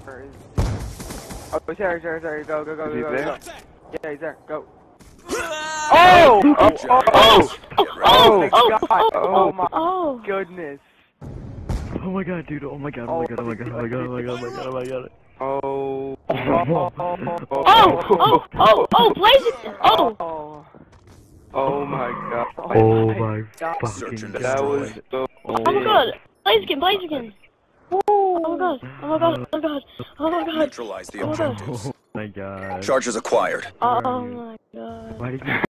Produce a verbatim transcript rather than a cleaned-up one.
Oh, sorry, sorry, sorry. Go, go, go, Is go, he go, there? go. Yeah, he's there. Go. Oh! Oh! Oh! Oh! Oh, Oh! God. oh, Oh, my oh. goodness. Oh my god, dude. Oh my god. Oh my god. Oh my god. Oh my god. Oh my god. Oh my god. Oh my god. Oh. Oh. Oh, oh, oh, oh, Blaziken! Oh! Oh. Oh my god. Oh my fucking Search and god. That was so Oh my god! Blaziken, Blaziken! Oh my god, oh my god, oh my god, oh my god, Neutralize the oh my god. objectives. Oh my god. Charges acquired. Oh my god. Why did you